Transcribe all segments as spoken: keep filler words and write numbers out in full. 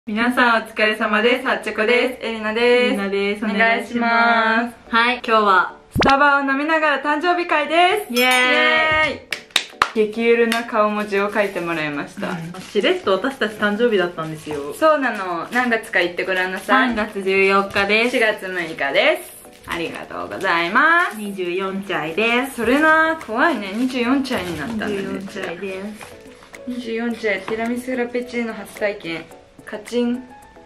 皆さんお疲れ様です。はっちゃこです。エリナです。 エリナです。 お願いします。 はい、今日はスタバを飲みながら誕生日会です。 イエーイ。 激ゆるな顔文字を書いてもらいました。うん、 しれっと私たち誕生日だったんですよ。 そうなの。何月か言ってごらんなさい。 さんがつじゅうよっかです。 しがつむいかです。ありがとうございます。 にじゅうよんちゃいです。 それな、怖いね。にじゅうよんちゃいになったんだね。 にじゅうよんちゃいです。 にじゅうよんちゃいティラミスフラペチーノ初体験。カチン。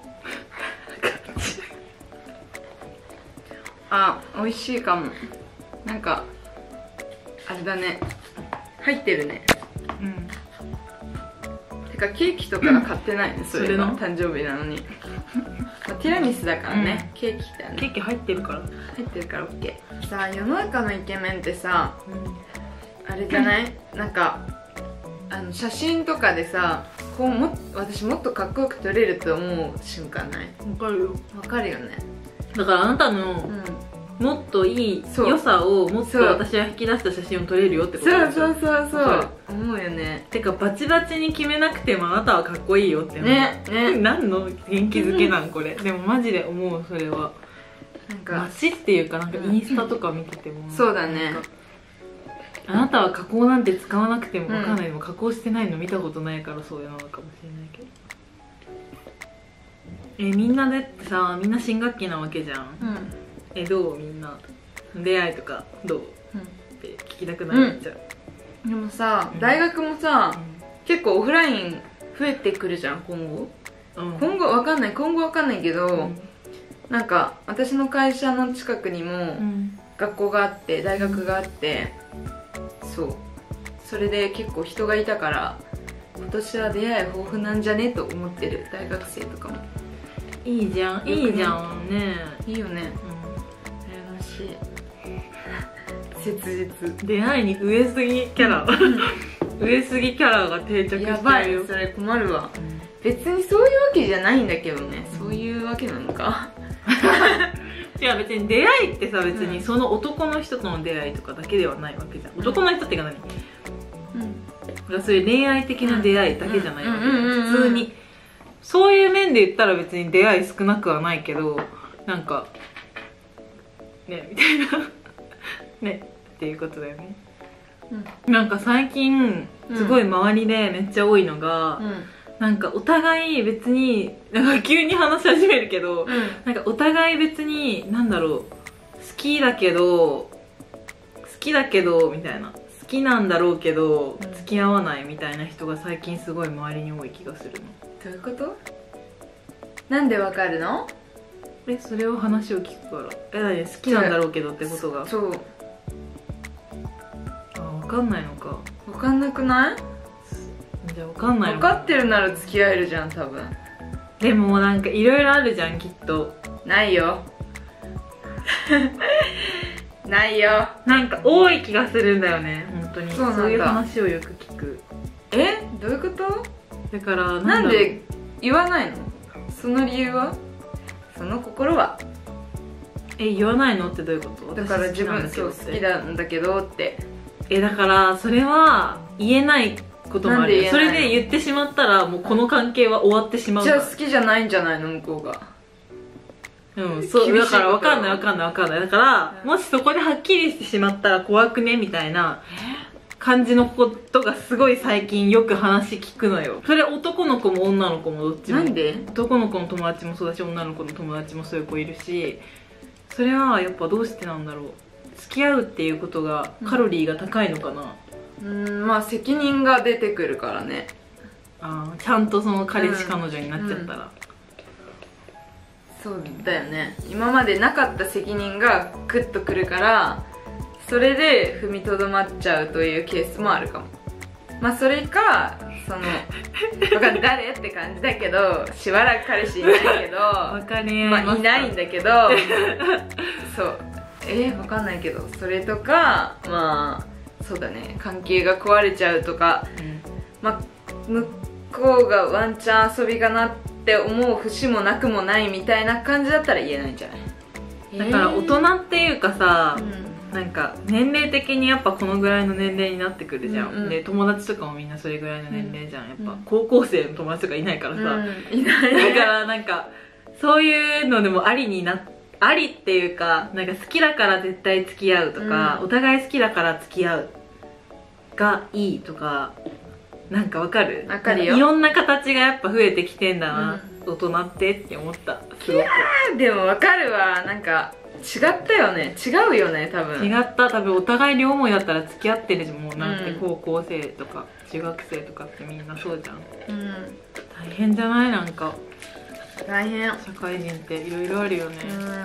あ、美味しいかも。なんかあれだね、入ってるね。うん。てかケーキとか買ってないね、うん、それの誕生日なのに。まあ、ティラミスだからね、うん、ケーキだね。 ケーキ入ってるから入ってるから オーケー。 さあ、世の中のイケメンってさ、うん、あれじゃない、なんかあの写真とかでさ、こうも私もっとかっこよく撮れると思う瞬間ない？ わかるよ。 わかるよね。 だからあなたの、うん、もっといい良さをもっと私は引き出した写真を撮れるよってことだよ。 そうそうそうそう思うよね。 てかバチバチに決めなくてもあなたはかっこいいよって思うね。ね、 何の元気づけなんこれ。でもマジで思う、それは。なんか街っていうか、なんかインスタとか見てても、うん、 そうだね。 あなたは加工なんて使わなくても分かんない、うん、でも加工してないの見たことないからそういうのかもしれないけど。え、みんなでってさ、みんな新学期なわけじゃん、うん、え、どうみんな出会いとかどう、うん、って聞きたくなっちゃう、 うん、でもさ、うん、大学もさ、うん、結構オフライン増えてくるじゃん今後、うん、今後わかんない今後わかんないけど、うん、なんか私の会社の近くにも学校があって大学があって、そう、それで結構人がいたから今年は出会い豊富なんじゃねと思ってる大学生とかも。 いいじゃん、いいじゃんね。 いいよね、羨ましい。切実。 出会いに上すぎキャラ上すぎキャラが定着してるよ。 やばい、それ困るわ、うん、別にそういうわけじゃないんだけどね、うん、そういうわけなのかいや別に出会いってさ、別にその男の人との出会いとかだけではないわけじゃん、うん、男の人っていうか何、うん、そういう恋愛的な出会いだけじゃないわけじゃん、普通にそういう面で言ったら別に出会い少なくはないけど、なんかねみたいなねっていうことだよね、うん、なんか最近すごい周りでめっちゃ多いのが、うん、なんかお互い別になんか急に話し始めるけど、うん、なんかお互い別になんだろう、好きだけど好きだけどみたいな、好きなんだろうけど、うん、付き合わないみたいな人が最近すごい周りに多い気がするの。 どういうこと？なんでわかるの？ え、それを話を聞くから。え、好きなんだろうけどってことが。 そう。 あ、わかんないのか。 わかんなくない？ じゃあわかんないのか。分かってるなら付き合えるじゃん多分。 でもなんかいろいろあるじゃんきっと。 ないよないよ。 なんか多い気がするんだよね本当に。そうなんだ。そういう話をよく聞く。 え、どういうこと？ だからなんで言わないの？その理由は？その心は？ え、言わないのってどういうこと？ だから自分そう好きなんだけどって。 え、だからそれは言えないこともあるよ。それで言ってしまったらもうこの関係は終わってしまうから。 じゃあ好きじゃないんじゃないの向こうが。 うん、そうだから分かんない分かんない分かんない。だから、うん、もしそこではっきりしてしまったら怖くねみたいな感じのことがすごい最近よく話聞くのよ。それ男の子も女の子もどっちも。 なんで？ 男の子の友達もそうだし女の子の友達もそういう子いるし、それはやっぱどうしてなんだろう。付き合うっていうことがカロリーが高いのかな。 うん、うん、まあ責任が出てくるからね。 ああ、ちゃんとその彼氏、うん、彼女になっちゃったら、うん、 そうだよね。今までなかった責任がグッとくるからそれで踏みとどまっちゃうというケースもあるかも。まあそれかそのわかんない誰って感じだけどしばらく彼氏いないけどわかりまあいないんだけどそうえー、わかんないけどそれとかまあそうだね、関係が壊れちゃうとか、うん、まあ向こうがワンチャン遊びかなって思う節もなくもないみたいな感じだったら言えないんじゃない？ だから大人っていうかさ、うん、 なんか年齢的にやっぱこのぐらいの年齢になってくるじゃん、 うんうん、 で友達とかもみんなそれぐらいの年齢じゃん、やっぱ高校生の友達とかいないからさ、 うん、いない、 だからなんかそういうのでもありになありっていうか、なんか好きだから絶対付き合うとか、うん、お互い好きだから付き合うがいいとか、なんかわかる？ わかるよ。 いろんな形がやっぱ増えてきてんだな、うん、大人ってって思った。すごく。いやーでもわかるわ。なんか違ったよね。違うよね、多分。 違った。多分お互い両思いだったら付き合ってるじゃん。もうなんて高校生とか中学生とかってみんなそうじゃん。うん、大変じゃない？なんか大変。 社会人っていろいろあるよね。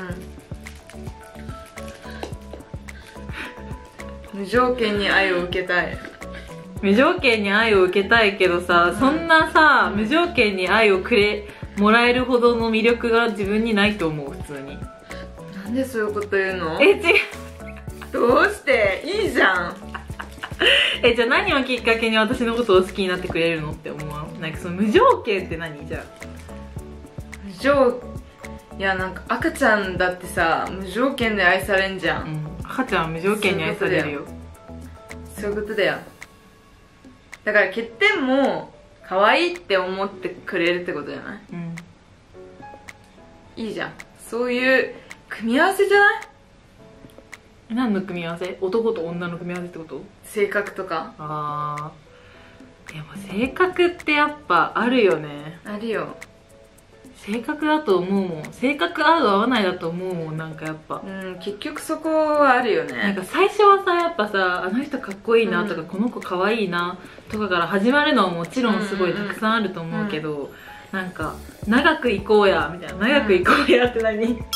うん、無条件に愛を受けたい。 無条件に愛を受けたいけどさ、うん、そんなさ無条件に愛をくれもらえるほどの魅力が自分にないと思う、普通に。 なんでそういうこと言うの？ え、違う。 どうして？いいじゃん。 え、じゃあ何をきっかけに私のことを好きになってくれるのって思う。なんかその無条件って何？じゃあ無条いや、なんか赤ちゃんだってさ無条件で愛されんじゃん、うん、 赤ちゃんは無条件に愛されるよ。 そういうことだよ。だから欠点も可愛いって思ってくれるってことじゃない？うん、いいじゃん。そういう組み合わせじゃない？ 何の組み合わせ？男と女の組み合わせってこと？ 性格とか。 あー、でも性格ってやっぱあるよね。 あるよ。 性格だと思うもん。性格合う合わないだと思うもん。なんかやっぱ、 うん、結局そこはあるよね。 なんか最初はさ、やっぱさ、あの人かっこいいなとか、うん、この子かわいいなとかから始まるのはもちろんすごいたくさんあると思うけど、うんうん、なんか長く行こうやみたいな、長く行こうやって何、うん、なんか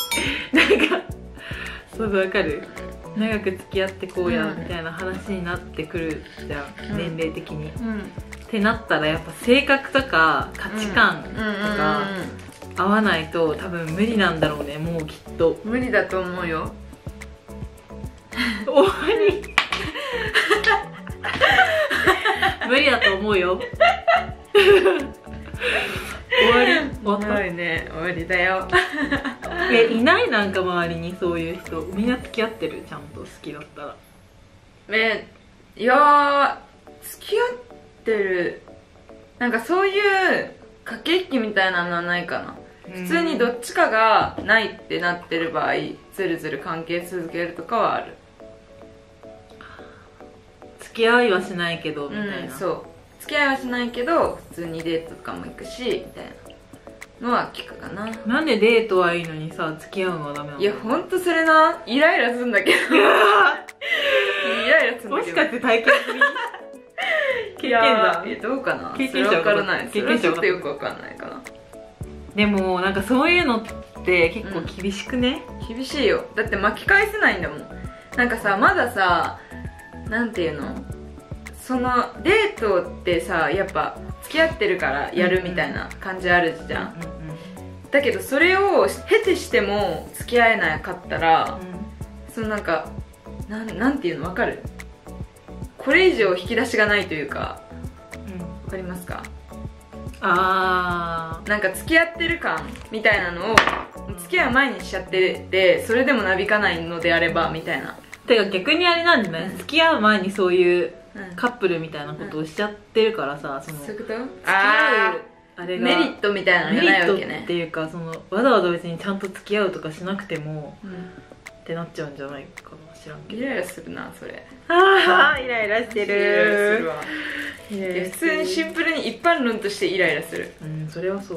そうわかる？長く付き合ってこうやみたいな話になってくるじゃん、うん、年齢的に、うん、ってなったらやっぱ性格とか価値観とか合わないと多分無理なんだろうね。もうきっと無理だと思うよ。 終わり無理だと思うよ。終わり。終わった。 終わりね。終わりだよ。 え、いない？なんか周りにそういう人。みんな付き合ってる？ちゃんと好きだったら。 え、いやー、付き合ってる。なんかそういう駆け引きみたいなのはないかな。普通にどっちかがないってなってる場合、ずるずる関係続けるとかはある。 付き合いはしないけどみたいな、 うん、そう。付き合いはしないけど普通にデートとかも行くしみたいなのは聞くかな。 なんでデートはいいのにさ付き合うのはダメなの？ いやほんとそれな、イライラするんだけど。イライラするんだけど。 もしかして体験済み？経験だ。いやどうかな。 経験者分からない。それはちょっとよく分かんないかな。 でもなんかそういうのって結構厳しくね、 うん、厳しいよ。だって巻き返せないんだもん。なんかさ、まださ、なんていうの、そのデートってさ、やっぱ付き合ってるからやるみたいな感じあるじゃん。だけどそれを経てしても付き合えなかったら、うん、そのなんかなん、なんていうの分かる？これ以上引き出しがないというか、うん、分かりますか？あー、なんか付き合ってる感みたいなのを付き合う前にしちゃってて、それでもなびかないのであればみたいな。 てか逆にあれなんじゃない？付き合う前にそういうカップルみたいなことをしちゃってるからさ、そのそういうこと？ 付き合うあれがメリットみたいなのがないわけね。 メリットっていうか、そのわざわざ別にちゃんと付き合うとかしなくても、うん、ってなっちゃうんじゃないかな。知らんけど。 イライラするなそれ。 ああイライラしてる。 イライラするわ。いや普通にシンプルに一般論としてイライラする。 うん、それはそう。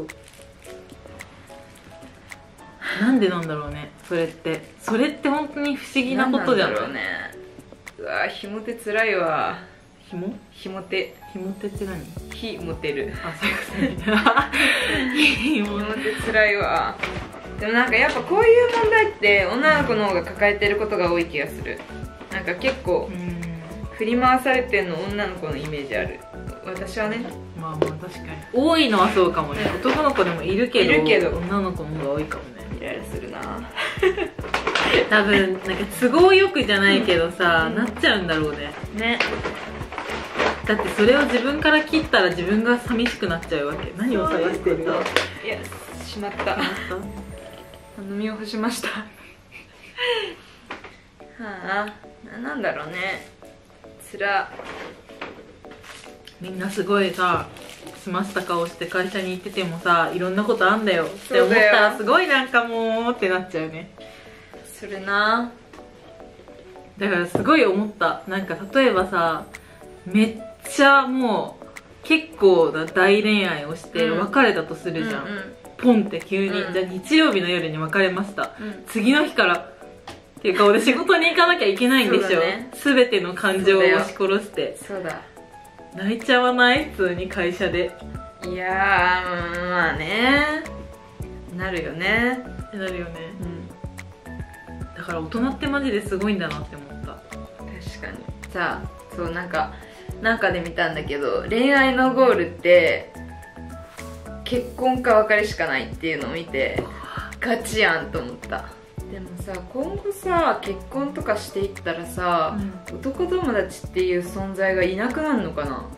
なんでなんだろうね、それって。それって本当に不思議なことじゃない？なんだろうね。 うわ、ひもてつらいわ。 ひも？ ひもて。 ひもてって何？ ひもてる。 あ、そういうことね。 ひもてつらいわ。でもなんかやっぱこういう問題って女の子の方が抱えてることが多い気がする。なんか結構振り回されてんの女の子のイメージある。私はね。 まあまあ確かに多いのはそうかもね。男の子でもいるけど、いるけど女の子の方が多いかもね。 イライラするな。 多分なんか都合よくじゃないけどさ、うん、なっちゃうんだろうね。 ね。 だってそれを自分から切ったら自分が寂しくなっちゃうわけ。何を探してる？いや、 しまった。飲みを干しました。はあ。 なんだろうね、つら。 みんなすごいさ済ました顔して会社に行っててもさ、いろんなことあんだよって思ったらすごいなんかもうってなっちゃうね。 それな。 だからすごい思った。なんか例えばさ、めっちゃもう結構な大恋愛をして別れたとするじゃん、うんうん、ポンって急に、うん、じゃあ日曜日の夜に別れました、うん、次の日からっていう顔で仕事に行かなきゃいけないんでしょ。ね、全ての感情を押し殺して。 そうだ、 泣いちゃわない？普通に会社で。 いやー、まあね、なるよね。 なるよね、うん、だから大人ってマジですごいんだなって思った。確かに。さあ、そう、なんかなんかで見たんだけど、恋愛のゴールって結婚か別れしかないっていうのを見て、ガチやんと思った。でもさ、今後さ結婚とかしていったらさ、うん、男友達っていう存在がいなくなるのかな。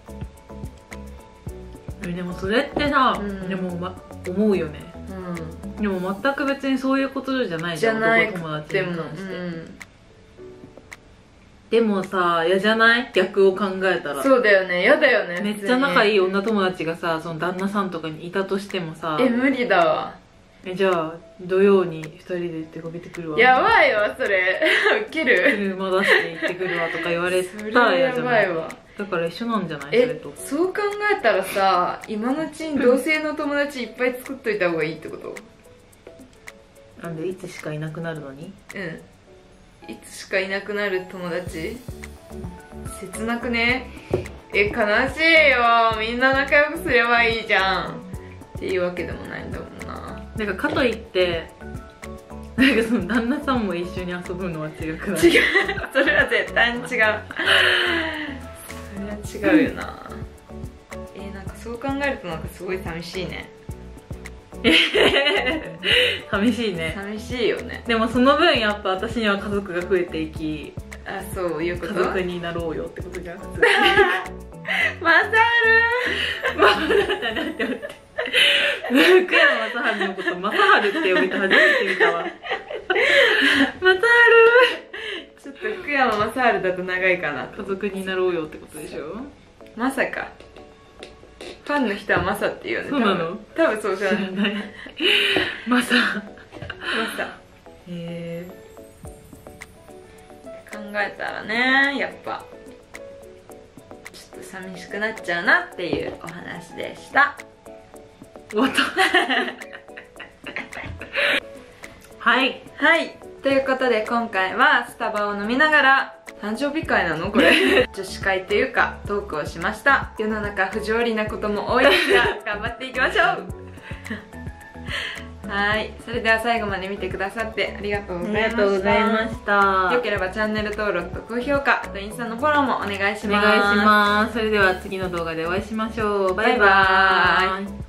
でもそれってさ、うん、でも、ま、思うよね、うん、でも全く別にそういうことじゃないじゃん、男友達に関して。うん、でもさ、嫌じゃない？逆を考えたら。 そうだよね、嫌だよね。 めっちゃ仲いい女友達がさ、その旦那さんとかにいたとしてもさ、 え、無理だわ。 え、じゃあ土曜にふたりで出かけてくるわ。 やばいわそれ。ウケる。 車出して行ってくるわとか言われたら嫌じゃない？やばいわ。だから一緒なんじゃない？それと。 そう考えたらさ、今のうちに同性の友達いっぱい作っといた方がいいってこと？ なんでいつしかいなくなるのに？ うん、いつしかいなくなる友達、切なくね？え、悲しいよ。みんな仲良くすればいいじゃんっていうわけでもないんだもんな。 なんかかといってなんかその旦那さんも一緒に遊ぶのは違くない？ 違う、それは絶対に違う。それは違うよな。えー、なんかそう考えるとなんかすごい寂しいね。 寂しいね。 寂しいよね。 でもその分やっぱ私には家族が増えていき、 あ、そういうこと、 家族になろうよってことじゃん。普通にマサルマサルって待って待って、福山雅治のことマサルって呼びた初めて見たわ。マサルちょっと福山雅治だと長いかな。 家族になろうよってことでしょ。 まさかファンの人はマサって言うね。 そうなの？ 多分そうじゃない。 ないマサマサ。へえ。考えたらね、やっぱちょっと寂しくなっちゃうなっていうお話でした。 終わった。はいはい、ということで今回はスタバを飲みながら、誕生日会なのこれ女子会というかトークをしました。世の中不条理なことも多いですが頑張っていきましょう。はい、それでは最後まで見てくださってありがとうございました。ありがとうございました。よければチャンネル登録と高評価、あとインスタのフォローもお願いします。 お願いします。それでは次の動画でお会いしましょう。バイバーイ。